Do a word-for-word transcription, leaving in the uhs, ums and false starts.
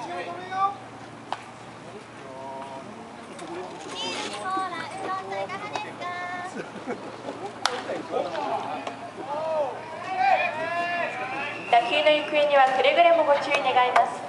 打球の行方にはくれぐれもご注意願います。